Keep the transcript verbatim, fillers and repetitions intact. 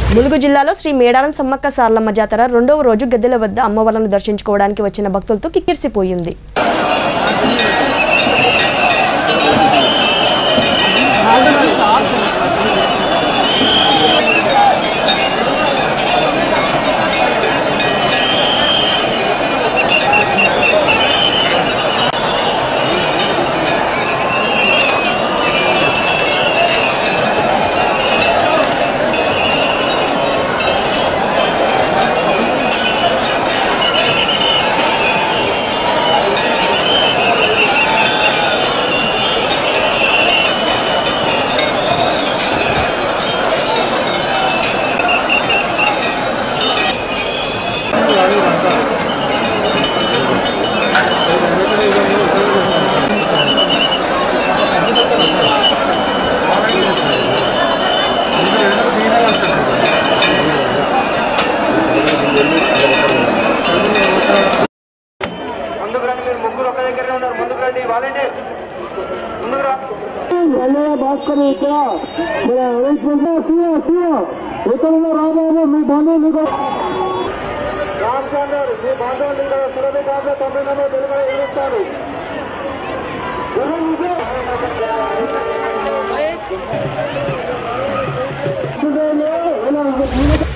ములుగు జిల్లాలో శ్రీ మేడారం సమ్మక్క సారలమ్మ జాతర రెండవ రోజు గద్దెల వద్ద అమ్మవార్లను దర్శించుకోవడానికి వచ్చిన భక్తులతో కిక్కిరిసిపోయింది. ఉత్తరంలో రాబాబు మీ బంధువులు రామచంద్ర మీ బంధువులు సురభి కాదు తొమ్మిది నెంబర్ డెలివరీ ఇస్తారు.